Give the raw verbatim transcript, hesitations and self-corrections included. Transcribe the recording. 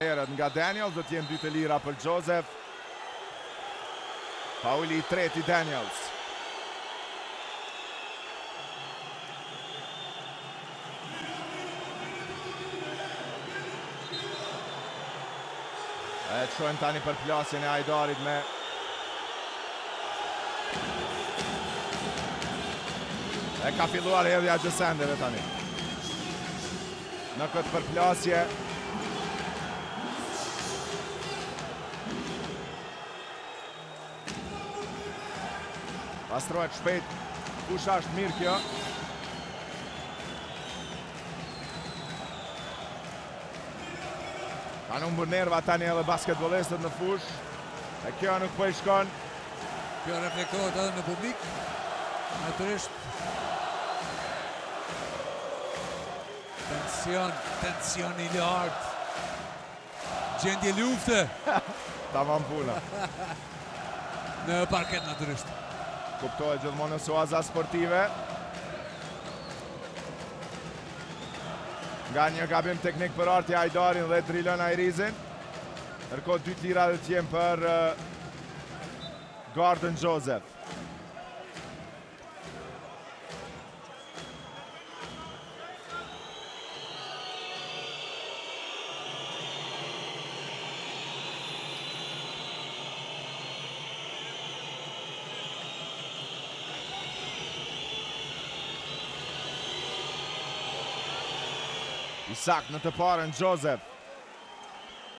Nga Daniels do t'jenë dy të lira për Joseph. Fauli i tretë i Daniels. E të shojmë tani për plasjen e Hajdarit me e ka filluar hedhja gjësendeve tani në këtë përplasje. Pastrohet shpejt, kush është mirë kjo. Kanë umbër nerva tani edhe basketbolistët në fush. E kjo nuk po i shkon. Kjo reflektohet edhe në publik. Natyrisht. Tension, tension i lartë. Gjendje lufte. Tamam puna. Në parket natyrisht. Kuptohet gjithmonë në oaza sportive. Nga një gabim teknik për Arti Hajdarin dhe drilon Ajrizin. Ndërkohë dy tira dhe t'jem për uh, Gordon Joseph. Isak në të parën Joseph.